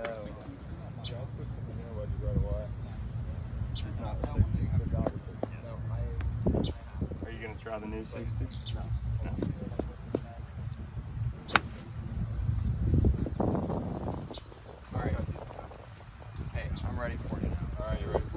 Are you going to try the new 60? No. All right. Hey, I'm ready for you. All right, you ready?